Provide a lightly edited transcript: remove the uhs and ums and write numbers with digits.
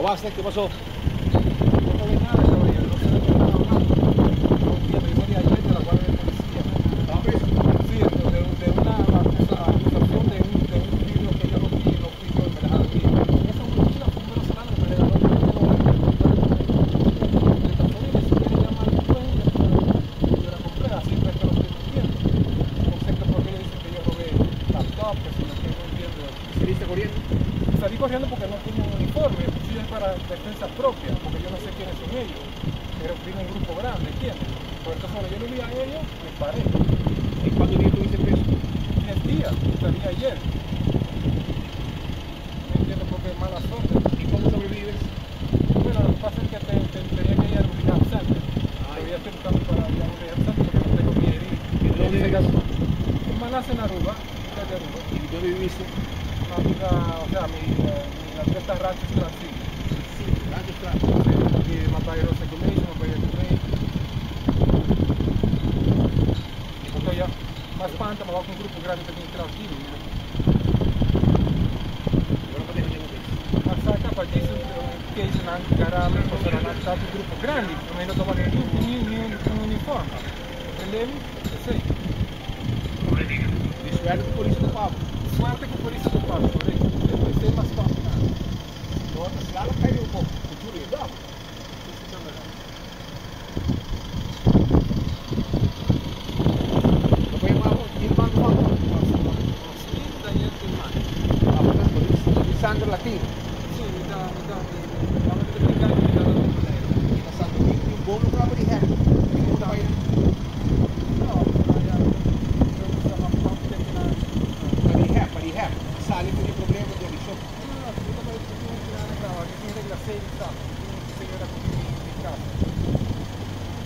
basta, ¿qué pasó? No ve nada, caballero, no sé de qué están hablando. No entiendo, yo salí ayer de la guardia de policía. ¿Estaba preso? Sí, de una acusación de un libro que yo no fui yo y me dejaron ir. Esa mochila fue un venezolano que me regaló el yo la compré, así fue que lo estoy mintiendo. No sé por qué ellos dicen que yo robé laptop, que si no que no entiendo. ¿Saliste corriendo? Salí corriendo porque no tenía un uniforme, el cuchillo es para defensa propia, porque yo no sé quiénes son ellos. Pero vino un grupo grande, ¿entiendes? Por entonces cuando yo lo vi a ellos, me paré. ¿Y cuánto día tuviste preso? 10 días, salí ayer. No entiendo por qué es mala suerte. ¿Y cómo sobrevives? Bueno, lo que pasa es que tenía que ir a un rehab center. Todavía estoy buscando para ir a un rehab center porque no tengo que ir. ¿Y dónde vives? En Manassas, en Aruba, cerca de Aruba. ¿Y dónde viviste? Una amiga, o sea, la fiesta Rancho Transillo. Sí, Rancho Estrada. Aquí de Mapayero Secumation, Mapayero Secumation. Y porque ya, más panta, me va con un grupo grande que tiene aquí, mira. Yo no me dejo ningún preso. Más acá, para que dicen Ankarame, pues era un grupo grande, no me no toman un uniforme. Entendeu? Eu sei. Espero que por isso do Pablo. Suerte que por isso que eu falo, por aí. Eu sei mais fácil. Outra escala caiu um pouco. Cultura legal. Lo puoi llamar il banco banco. Daniel Tilman. Ah, pues por isso. Il sangue latino. Sì, mi dà un E passando un buon prova di hack. Quindi non vai para rehab. Sale con il problema di risolto. No, assolutamente, no, che tiene regla 6 di stato, quindi segnora con i casi.